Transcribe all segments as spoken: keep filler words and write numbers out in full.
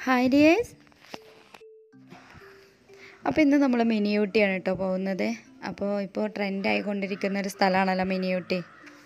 Hi dears. അപ്പോൾ ഇന്ന് നമ്മൾ മിനി ഊട്ടിയാണ് കേട്ടോ പോകുന്നത്. അപ്പോൾ ഇപ്പോൾ ട്രെൻഡ് ആയിക്കൊണ്ടിരിക്കുന്ന ഒരു സ്ഥലമാണല്ലോ മിനി ഊട്ടി.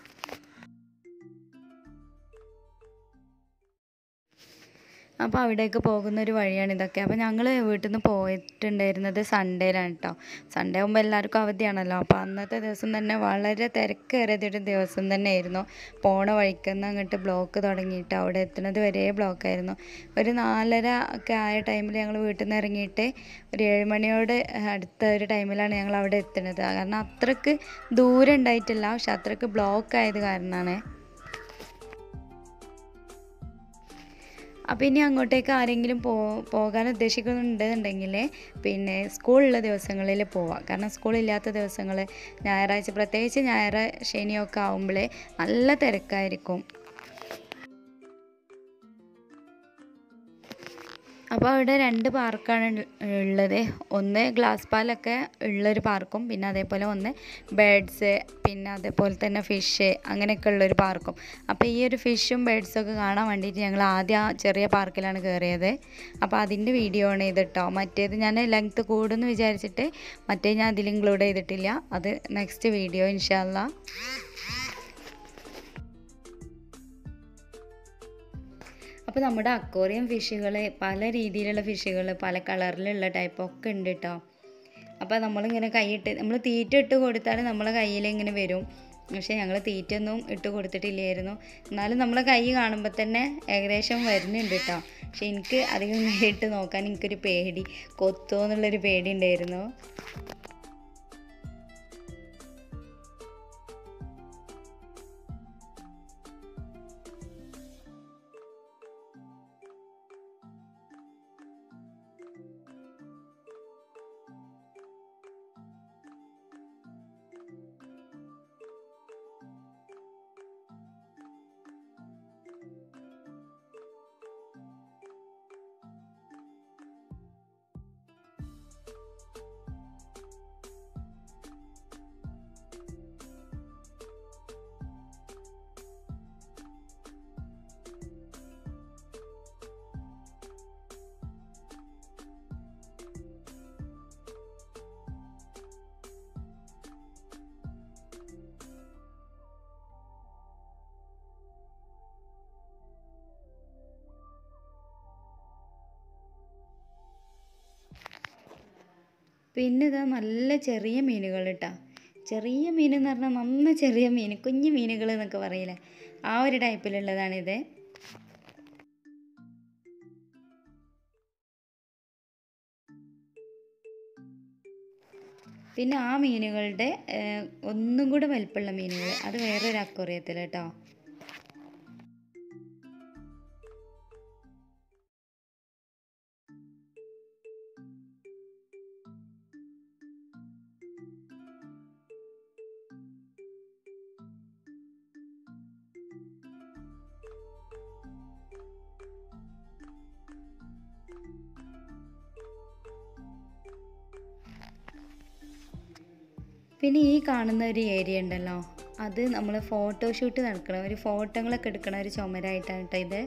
അപ്പോൾ അവിടേക്ക് പോകുന്നൊരു വഴിയാണ് ഇതൊക്കെ. അപ്പോൾ ഞങ്ങൾ വീട്ടിൽ നിന്ന് പോയിട്ടുണ്ടായിരുന്നത് സൺഡേയിലാണ് കേട്ടോ. സൺഡേ ആകുമ്പോൾ എല്ലാവർക്കും അവധിയാണല്ലോ. അപ്പോൾ അന്നത്തെ ദിവസം തന്നെ വളരെ തിരക്കേറിയതൊരു ദിവസം തന്നെയായിരുന്നു. പോണ വഴിക്കുന്ന അങ്ങോട്ട് ബ്ലോക്ക് തുടങ്ങിയിട്ട് അവിടെ എത്തുന്നത് വരെ ബ്ലോക്കായിരുന്നു. ഒരു നാലര ഒക്കെ ആയ ടൈമിൽ ഞങ്ങൾ വീട്ടിൽ നിന്ന് ഇറങ്ങിയിട്ട് ഒരു ഏഴ് മണിയോട് അടുത്ത ഒരു ടൈമിലാണ് ഞങ്ങൾ അവിടെ എത്തുന്നത്. കാരണം അത്രയ്ക്ക് ദൂരം ഉണ്ടായിട്ടില്ല, പക്ഷെ അത്രയ്ക്ക് ബ്ലോക്ക് ആയത് കാരണമാണ്. അപ്പോൾ ഇനി അങ്ങോട്ടേക്ക് ആരെങ്കിലും പോ പോകാൻ ഉദ്ദേശിക്കുന്നുണ്ടെന്നുണ്ടെങ്കിൽ പിന്നെ സ്കൂളുള്ള ദിവസങ്ങളിൽ പോവാം. കാരണം സ്കൂളില്ലാത്ത ദിവസങ്ങൾ ഞായറാഴ്ച, പ്രത്യേകിച്ച് ഞായർ ശനിയൊക്കെ ആകുമ്പോൾ നല്ല തിരക്കായിരിക്കും. അപ്പോൾ അവിടെ രണ്ട് പാർക്കാണ് ഉള്ളത്. ഒന്ന് ഗ്ലാസ് പാലൊക്കെ ഉള്ളൊരു പാർക്കും, പിന്നെ അതേപോലെ ഒന്ന് ബേഡ്സ്, പിന്നെ അതേപോലെ തന്നെ ഫിഷ്, അങ്ങനെയൊക്കെ ഉള്ളൊരു പാർക്കും. അപ്പോൾ ഈ ഒരു ഫിഷും ബേഡ്സൊക്കെ കാണാൻ വേണ്ടിയിട്ട് ഞങ്ങൾ ആദ്യം ആ ചെറിയ പാർക്കിലാണ് കയറിയത്. അപ്പോൾ അതിൻ്റെ വീഡിയോ ആണ് ഇത് കേട്ടോ. മറ്റേത് ഞാൻ ലെങ്ത്ത് കൂടുമെന്ന് വിചാരിച്ചിട്ട് മറ്റേ ഞാൻ അതിൽ ഇൻക്ലൂഡ് ചെയ്തിട്ടില്ല. അത് നെക്സ്റ്റ് വീഡിയോ ഇൻഷാ അല്ലാഹ്. അപ്പോൾ നമ്മുടെ അക്വേറിയം ഫിഷുകൾ, പല രീതിയിലുള്ള ഫിഷുകൾ, പല കളറിലുള്ള ടൈപ്പൊക്കെ ഉണ്ട് കേട്ടോ. അപ്പോൾ നമ്മളിങ്ങനെ കൈയിട്ട് നമ്മൾ തീറ്റ ഇട്ട് കൊടുത്താൽ നമ്മളെ കയ്യിൽ ഇങ്ങനെ വരും. പക്ഷേ ഞങ്ങൾ തീറ്റയൊന്നും ഇട്ട് കൊടുത്തിട്ടില്ലായിരുന്നു. എന്നാലും നമ്മളെ കൈ കാണുമ്പോൾ തന്നെ ഏകദേശം വരുന്നുണ്ട് കേട്ടോ. പക്ഷെ എനിക്ക് അധികം കൈയിട്ട് നോക്കാൻ എനിക്കൊരു പേടി, കൊത്തോ എന്നുള്ളൊരു പേടി ഉണ്ടായിരുന്നു. പിന്നെ ഇതാ നല്ല ചെറിയ മീനുകൾ കേട്ടോ. ചെറിയ മീൻ എന്ന് പറഞ്ഞാൽ നന്ന ചെറിയ മീൻ, കുഞ്ഞു മീനുകൾ എന്നൊക്കെ പറയില്ലേ, ആ ഒരു ടൈപ്പിലുള്ളതാണിത്. പിന്നെ ആ മീനുകളുടെ ഒന്നും കൂടെ വലിപ്പമുള്ള മീനുകൾ, അത് വേറൊരു അക്വേറിയത്തിൽ കേട്ടോ. പിന്നെ ഈ കാണുന്ന ഒരു ഏരിയ ഉണ്ടല്ലോ, അത് നമ്മൾ ഫോട്ടോഷൂട്ട് നടക്കണം, ഒരു ഫോട്ടോകളൊക്കെ എടുക്കണ ഒരു ചുമരായിട്ടാണ് കേട്ടോ ഇത്.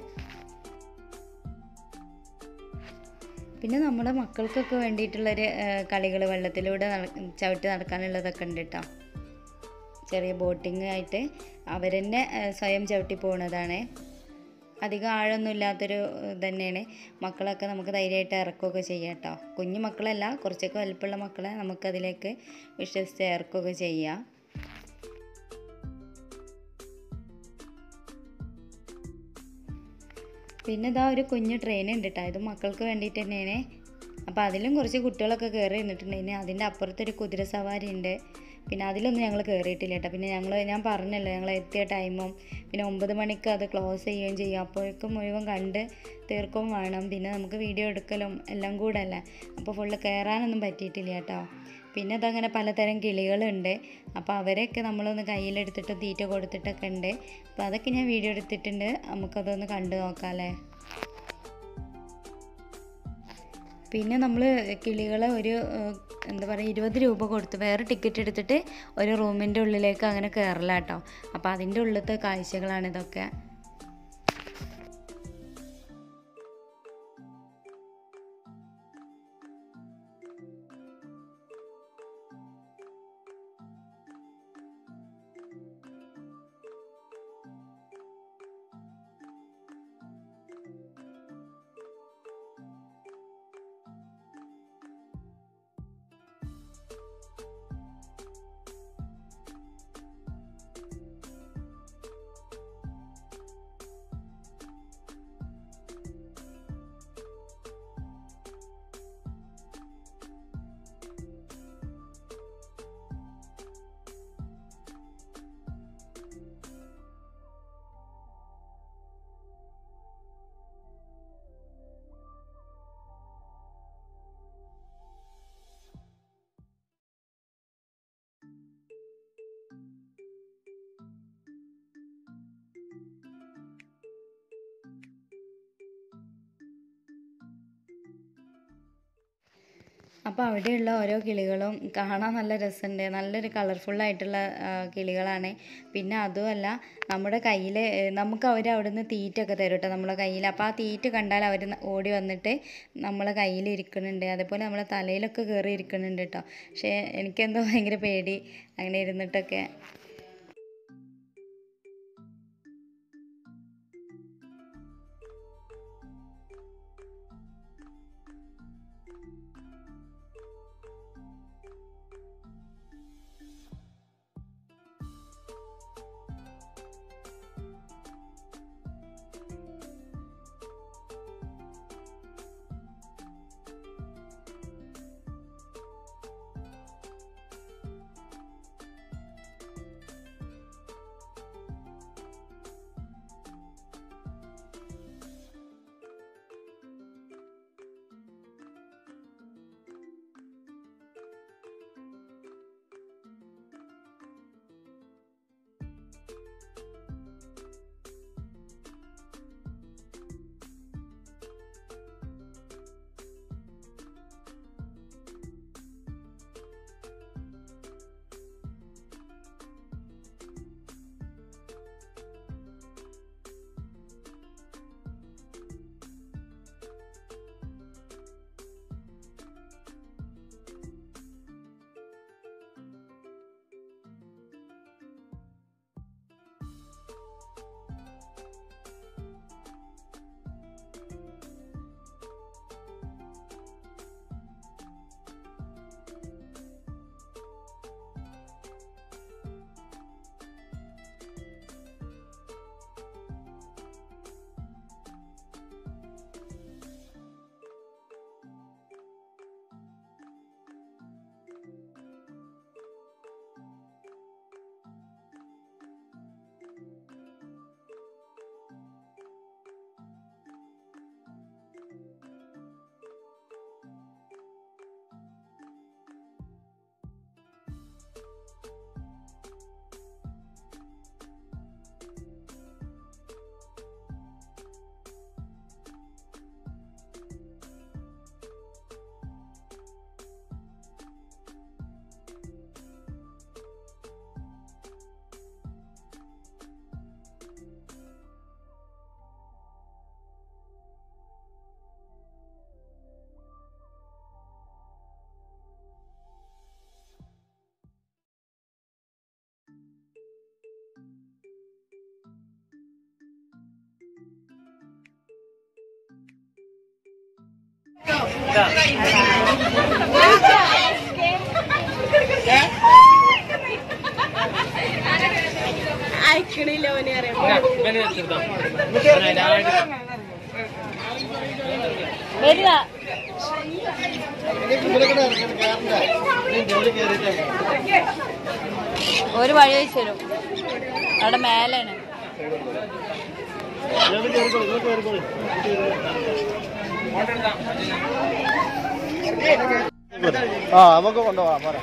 പിന്നെ നമ്മുടെ മക്കൾക്കൊക്കെ വേണ്ടിയിട്ടുള്ളൊരു കളികൾ, വെള്ളത്തിലൂടെ ചവിട്ടി നടക്കാനുള്ളതൊക്കെ ഉണ്ട് കേട്ടോ. ചെറിയ ബോട്ടിങ് ആയിട്ട് അവർ തന്നെ സ്വയം ചവിട്ടി പോകുന്നതാണ്. അധികം ആഴമൊന്നും ഇല്ലാത്തൊരു തന്നെയാണ്. മക്കളൊക്കെ നമുക്ക് ധൈര്യമായിട്ട് ഇറക്കുകയൊക്കെ ചെയ്യാം കേട്ടോ. കുഞ്ഞു മക്കളല്ല, കുറച്ചൊക്കെ വലിപ്പമുള്ള മക്കളെ നമുക്കതിലേക്ക് വിശ്വസിച്ച് ഇറക്കുകയൊക്കെ ചെയ്യാം. പിന്നെ ഇതാ ഒരു കുഞ്ഞു ട്രെയിൻ ഉണ്ട് കേട്ടോ. ഇത് മക്കൾക്ക് വേണ്ടിയിട്ട് തന്നെയാണ്. അപ്പോൾ അതിലും കുറച്ച് കുട്ടികളൊക്കെ കയറി നിന്നിട്ടുണ്ടെങ്കിൽ അതിൻ്റെ അപ്പുറത്തൊരു കുതിര സവാരി ഉണ്ട്. പിന്നെ അതിലൊന്നും ഞങ്ങൾ കയറിയിട്ടില്ല കേട്ടോ. പിന്നെ ഞങ്ങൾ ഞാൻ പറഞ്ഞല്ലോ ഞങ്ങൾ എത്തിയ ടൈമും പിന്നെ ഒമ്പത് മണിക്ക് അത് ക്ലോസ് ചെയ്യുകയും ചെയ്യും. അപ്പോഴേക്കും മുഴുവൻ കണ്ട് തീർക്കും വേണം. പിന്നെ നമുക്ക് വീഡിയോ എടുക്കലും എല്ലാം കൂടെ അല്ലേ, അപ്പോൾ ഫുള്ള് കയറാനൊന്നും പറ്റിയിട്ടില്ല കേട്ടോ. പിന്നെ അതങ്ങനെ പലതരം കിളികളുണ്ട്. അപ്പോൾ അവരെയൊക്കെ നമ്മളൊന്ന് കയ്യിലെടുത്തിട്ട് തീറ്റ കൊടുത്തിട്ടൊക്കെ ഉണ്ട്. അപ്പോൾ അതൊക്കെ ഞാൻ വീഡിയോ എടുത്തിട്ടുണ്ട്, നമുക്കതൊന്ന് കണ്ടു നോക്കാമല്ലേ. പിന്നെ നമ്മൾ കിളികളെ ഒരു എന്താ പറയുക ഇരുപത് രൂപ കൊടുത്ത് വേറെ ടിക്കറ്റ് എടുത്തിട്ട് ഒരു റൂമിൻ്റെ ഉള്ളിലേക്ക് അങ്ങനെ കയറില്ല കേട്ടോ. അപ്പോൾ അതിൻ്റെ ഉള്ളിലത്തെ കാഴ്ചകളാണ് ഇതൊക്കെ. അപ്പോൾ അവിടെയുള്ള ഓരോ കിളികളും കാണാൻ നല്ല രസമുണ്ട്. നല്ലൊരു കളർഫുള്ളായിട്ടുള്ള കിളികളാണ്. പിന്നെ അതുമല്ല നമ്മുടെ കയ്യിൽ നമുക്ക് അവർ അവിടെ നിന്ന് തീറ്റൊക്കെ തരും കേട്ടോ നമ്മളെ കയ്യിൽ. അപ്പോൾ ആ തീറ്റ കണ്ടാൽ അവർ ഓടി വന്നിട്ട് നമ്മളെ കയ്യിൽ ഇരിക്കുന്നുണ്ട്. അതേപോലെ നമ്മളെ തലയിലൊക്കെ കയറി ഇരിക്കുന്നുണ്ട് കേട്ടോ. പക്ഷേ എനിക്കെന്തോ ഭയങ്കര പേടി അങ്ങനെ ഇരുന്നിട്ടൊക്കെ. ഒരു വഴി വെച്ച് തരും അവിടെ മേലാണ്. ആ നമുക്ക് കൊണ്ടുപോവാം. പറ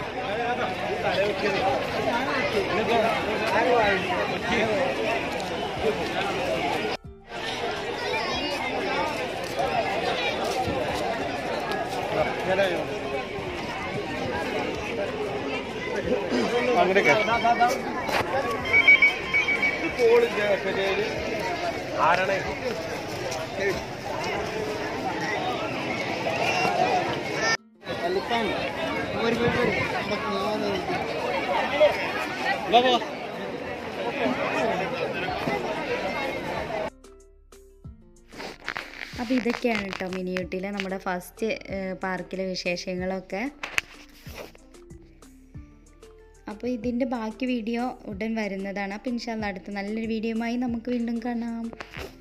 അങ്ങനെയൊക്കെ ആരാണ് അപ്പോൾ ഇതൊക്കെയാണ് കേട്ടോ മിനി ഊട്ടിയിലെ നമ്മുടെ ഫസ്റ്റ് പാർക്കിലെ വിശേഷങ്ങളൊക്കെ. അപ്പോൾ ഇതിൻ്റെ ബാക്കി വീഡിയോ ഉടൻ വരുന്നതാണ്. അപ്പോൾ ഇൻഷാ അല്ലാഹ് അടുത്ത നല്ലൊരു വീഡിയോയുമായി നമുക്ക് വീണ്ടും കാണാം.